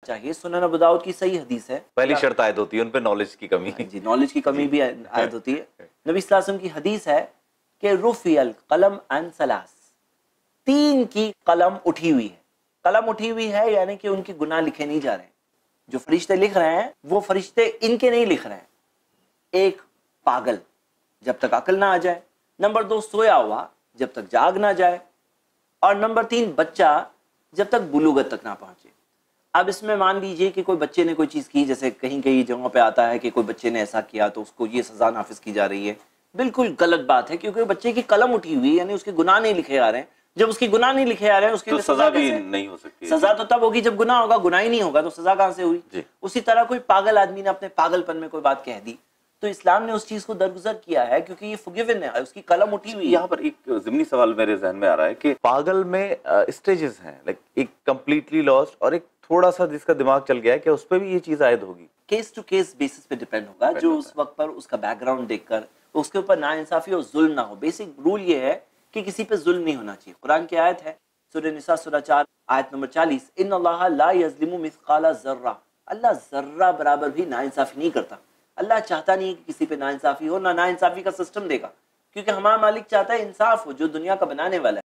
चाहिए। सुनन अबू दाऊद की सही हदीस है। पहली शर्त आयत होती है उन पे नॉलेज की कमी। जी, नॉलेज की कमी भी आयत होती है। नबी सल्लल्लाहु अलैहि वसल्लम की हदीस है कि रुफियल कलम अन सलास, 3 की कलम उठी हुई है। कलम उठी हुई है यानी कि उनके गुनाह लिखे नहीं जा रहे हैं। जो फरिश्ते लिख रहे हैं वो फरिश्ते इनके नहीं लिख रहे हैं। एक, पागल जब तक अकल ना आ जाए। नंबर 2, सोया हुआ जब तक जाग ना जाए। और नंबर 3, बच्चा जब तक बुलूगत तक ना पहुंचे। अब इसमें मान लीजिए कि कोई बच्चे ने कोई चीज़ की, जैसे कहीं कहीं जगहों पे आता है कि कोई बच्चे ने ऐसा किया तो उसको ये सज़ा नाफिज की जा रही है। बिल्कुल गलत बात है, क्योंकि बच्चे की कलम उठी हुई यानी उसके गुनाह नहीं लिखे आ रहे हैं। जब उसके गुनाह नहीं लिखे आ रहे हैं उसके लिए सजा भी नहीं हो सकती। सजा तो तब होगी जब गुनाह होगा, गुनाह ही नहीं होगा तो सजा कहां से हुई। उसी तरह कोई पागल आदमी ने अपने पागलपन में कोई बात कह दी तो इस्लाम ने उस चीज को दरगुजर किया है, क्योंकि ये फॉरगिवन है, उसकी कलम उठी हुई है। यहाँ पर एक ज़िमनी सवाल मेरे जहन में आ रहा है कि पागल में स्टेजेस हैं, लाइक एक कंप्लीटली लॉस्ट और एक थोड़ा सा जिसका दिमाग चल गया है, क्या उस पर भी ये चीज आयद होगी? केस टू केस बेसिस पे डिपेंड होगा, जो उस वक्त पर उसका बैकग्राउंड देखकर उसके ऊपर नाइंसाफी और जुल्म ना हो। बेसिक रूल ये है कि किसी पे जुल्म नहीं होना चाहिए। कुरान की आयत है सूरह निसा सूरह 4 आयत नंबर 40, इन्नल्लाह ला यज़लिमु मिस्काला ज़र्रा, अल्लाह जर्रा बराबर भी नाइंसाफी नहीं करता। अल्लाह चाहता नहीं कि किसी पे नाइंसाफी हो, ना नाइंसाफी का सिस्टम देगा, क्योंकि हमारा मालिक चाहता है इंसाफ हो, जो दुनिया का बनाने वाला है।